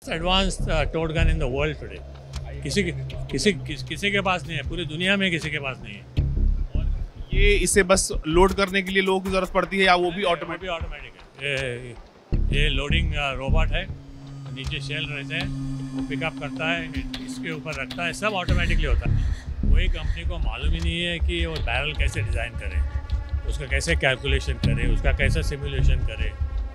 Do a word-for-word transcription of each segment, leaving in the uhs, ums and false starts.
Advance towed gun in the world today. किसी के किसी किस, किसी के पास नहीं है, पूरी दुनिया में किसी के पास नहीं है। ये इसे बस लोड करने के लिए लोगों की जरूरत पड़ती है या वो भी ऑटोमेटिक? भी ऑटोमेटिक है। ये ये लोडिंग रोबोट है, नीचे शेल रहते हैं, वो पिकअप करता है, इसके ऊपर रखता है, सब ऑटोमेटिकली होता है। कोई कंपनी को मालूम ही नहीं है कि वो बैरल कैसे डिज़ाइन करे, उसका कैसे कैलकुलेशन करे, उसका कैसे सिमुलेशन करे,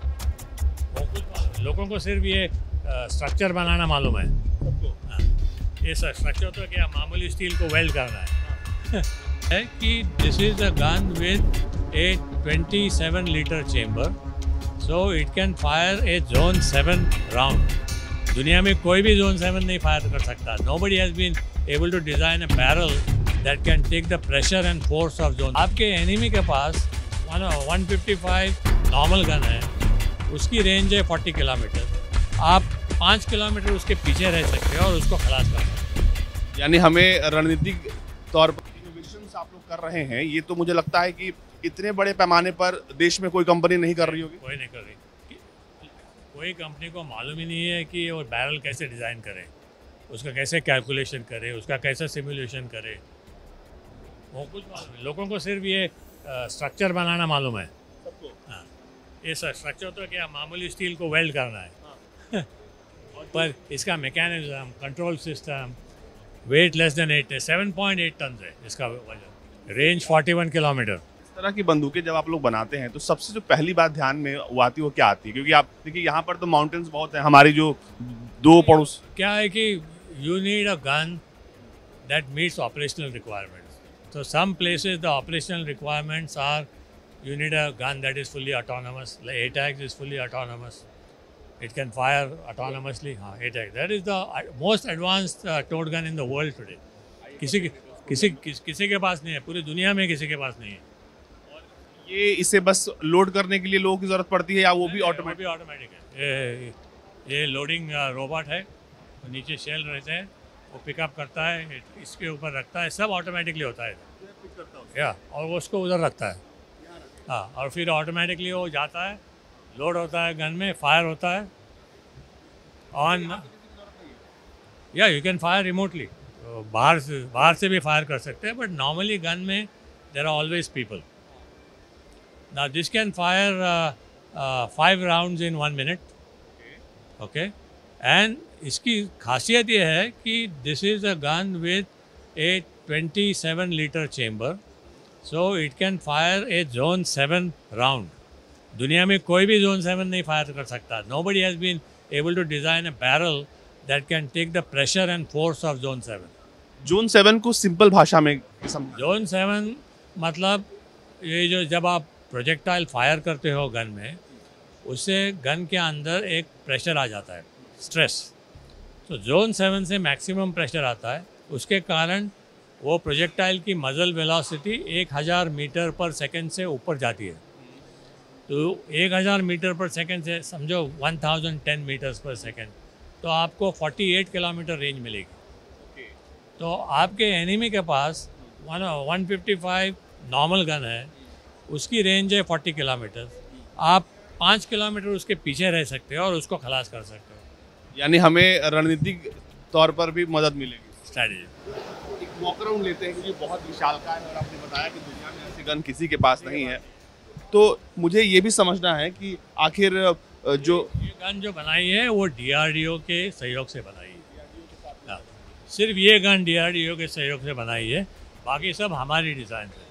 वो कुछ मालूम है। लोगों को सिर्फ ये स्ट्रक्चर बनाना मालूम है। हाँ, ये स्ट्रक्चर तो क्या, मामूली स्टील को वेल्ड करना है है कि this is a gun with a twenty seven litre chamber, so it can fire a zone seven round. दुनिया में कोई भी जोन सेवन नहीं फायर कर सकता। Nobody has been able to design a barrel that can take the pressure and force of zone. आपके enemy के पास one fifty five normal gun है, उसकी रेंज है फोर्टी किलोमीटर। आप पाँच किलोमीटर उसके पीछे रह सकते हो और उसको खलास कर सकते हो। यानी हमें रणनीतिक तौर पर इनोवेशंस आप लोग कर रहे हैं, ये तो मुझे लगता है कि इतने बड़े पैमाने पर देश में कोई कंपनी नहीं कर रही होगी। कोई नहीं कर रही। कोई कंपनी को मालूम ही नहीं है कि वो बैरल कैसे डिज़ाइन करे, उसका कैसे कैलकुलेशन करे, उसका कैसे सिमुलेशन करे, वो कुछ मालूम है। लोगों को सिर्फ ये स्ट्रक्चर बनाना मालूम है। हाँ, ये स्ट्रक्चर तो क्या, मामूली स्टील को वेल्ड करना है। हाँ। पर इसका mechanism, control system, weight less than eight seven point eight ton है इसका वजन, रेंज फोर्टी वन किलोमीटर। इस तरह की बंदूकें जब आप लोग बनाते हैं तो सबसे जो पहली बात ध्यान में वो आती है वो क्या आती है? क्योंकि आप देखिए यहाँ पर तो माउंटेन्स बहुत हैं, हमारी जो दो पड़ोस। क्या है कि you need a gun that meets operational requirements. तो some places the operational requirements are you need a gun that is fully autonomous. Like A TAGS is fully autonomous. It can fire autonomously. हाँ, A TAGS. That is the most advanced uh, towed gun in the world today. किसी के किसी किस, किसी के पास नहीं है, पूरी दुनिया में किसी के पास नहीं है। ये इसे बस लोड करने के लिए लोगों की जरूरत पड़ती है या वो भी ऑटोमेटिक? भी ऑटोमेटिक है। ये ये लोडिंग रोबोट है, नीचे शेल रहते हैं, वो पिकअप करता है, इसके ऊपर रखता है, सब ऑटोमेटिकली होता है। या और वो उसको उधर रखता है। हाँ, और फिर ऑटोमेटिकली वो जाता है, लोड होता है गन में, फायर होता है ऑन। या यू कैन फायर रिमोटली, बाहर से बाहर से भी फायर कर सकते हैं, बट नॉर्मली गन में there are always people. Now this can fire five rounds in one minute. Okay, and इसकी खासियत ये है कि this is a gun with a twenty seven litre chamber, so it can fire a zone seven round. दुनिया में कोई भी zone seven नहीं फायर कर सकता। Nobody has been able to design a barrel that can take the pressure and force of zone seven. Zone seven को simple भाषा में समझाएं। जोन सेवन मतलब ये जो जब आप प्रोजेक्टाइल फायर करते हो गन में, उससे गन के अंदर एक प्रेशर आ जाता है, स्ट्रेस। तो जोन सेवन से मैक्सिमम प्रेशर आता है, उसके कारण वो प्रोजेक्टाइल की मजल वेलोसिटी एक हज़ार मीटर पर सेकंड से ऊपर जाती है। तो एक हज़ार मीटर पर सेकंड से समझो one thousand ten metres per second, तो आपको अड़तालीस किलोमीटर रेंज मिलेगी। तो आपके एनिमी के पास one one fifty five normal gun है, उसकी रेंज है फोर्टी किलोमीटर। आप पाँच किलोमीटर उसके पीछे रह सकते हो और उसको खलास कर सकते हो। यानी हमें रणनीतिक तौर पर भी मदद मिलेगी। स्ट्रैटेजी। एक वॉक अराउंड लेते हैं क्योंकि बहुत विशालकाय है और आपने बताया कि दुनिया में ऐसी गन किसी के पास नहीं है, तो मुझे ये भी समझना है कि आखिर जो ये गन जो बनाई है वो डी आर डी ओ के सहयोग से बनाई है। हाँ, सिर्फ ये gun D R D O के सहयोग से बनाई है, बाकी सब हमारी डिज़ाइन है।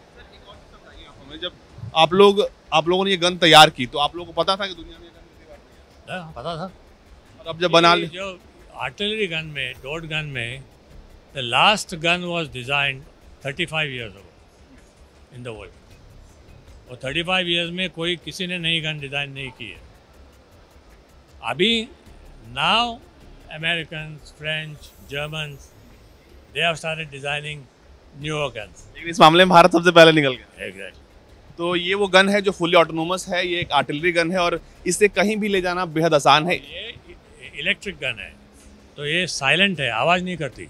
हमें जब आप लोग आप लोगों ने ये गन तैयार की तो आप लोगों को पता था कि दुनिया में ये गन कितनी बार है? हाँ, पता था। और अब जब बना ले जो आर्टिलरी गन में, डॉट गन में, the last gun was designed thirty five years ago in the world. और थर्टी फाइव ईयर्स में कोई किसी ने नई गन डिज़ाइन नहीं की है। अभी now Americans, French, Germans, they have started designing newer guns. लेकिन इस मामले में भारत सबसे पहले निकल गया। एग्जैक्टली। तो ये वो गन है जो फुली ऑटोनोमस है, ये एक आर्टिलरी गन है और इसे कहीं भी ले जाना बेहद आसान है। ये इलेक्ट्रिक गन है, तो ये साइलेंट है, आवाज़ नहीं करती।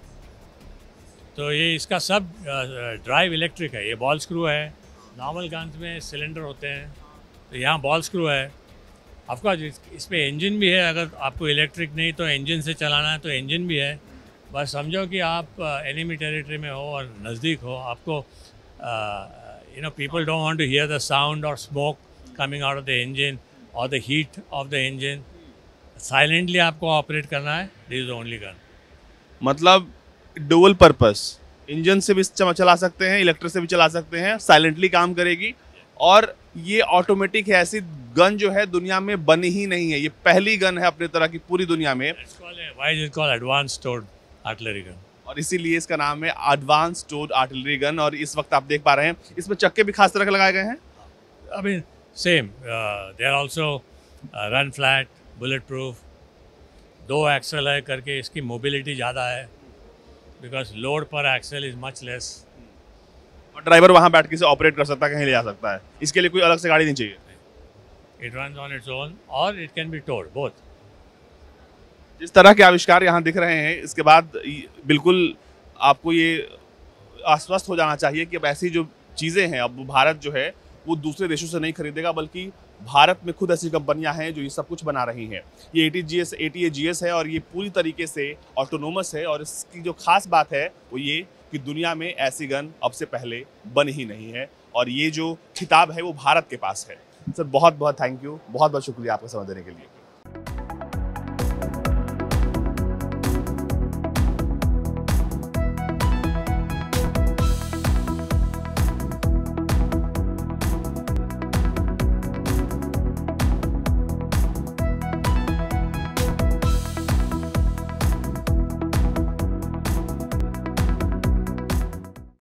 तो ये इसका सब ड्राइव इलेक्ट्रिक है। ये बॉल स्क्रू है। नॉर्मल गन्स में सिलेंडर होते हैं, तो यहाँ बॉल स्क्रू है। ऑफकोर्स इस, इसमें इंजन भी है, अगर आपको इलेक्ट्रिक नहीं तो इंजन से चलाना है तो इंजन भी है। बस समझो कि आप एनिमी टेरिटरी में हो और नज़दीक हो, आपको you know people don't want to hear the sound और smoke coming out of the engine और the heat of the engine. Silently आपको ऑपरेट करना है, दिस इज ओनली गन। मतलब डुअल पर्पस, इंजन से भी चम- चला सकते हैं, इलेक्ट्रिक से भी चला सकते हैं, साइलेंटली काम करेगी। और ये ऑटोमेटिक है, ऐसी गन जो है दुनिया में बनी ही नहीं है, ये पहली गन है अपने तरह की पूरी दुनिया में। Why is it called advance टोर्ड आर्टिलरी गन, और इसीलिए इसका नाम है एडवांस टोर्ड आर्टिलरी गन। और इस वक्त आप देख पा रहे हैं इसमें चक्के भी खास तरह के लगाए गए हैं। I mean, same. Uh, they are also uh, run flat, bulletproof. दो एक्सल है करके इसकी मोबिलिटी ज़्यादा है, because load per axle is much less. और ड्राइवर वहां बैठ के इसे ऑपरेट कर सकता है, कहीं ले जा सकता है, इसके लिए कोई अलग से गाड़ी नहीं चाहिए। It runs on its own और it can be towed both. जिस तरह के आविष्कार यहाँ दिख रहे हैं, इसके बाद ये- बिल्कुल आपको ये आश्वस्त हो जाना चाहिए कि अब ऐसी जो चीज़ें हैं, अब भारत जो है वो दूसरे देशों से नहीं खरीदेगा, बल्कि भारत में खुद ऐसी कंपनियां हैं जो ये सब कुछ बना रही हैं। ये AT G S AT A G S है और ये पूरी तरीके से ऑटोनोमस है। और इसकी जो खास बात है वो ये कि दुनिया में ऐसी गन अब से पहले बनी ही नहीं है, और ये जो खिताब है वो भारत के पास है। सर बहुत बहुत थैंक यू, बहुत बहुत शुक्रिया आपका समय देने के लिए।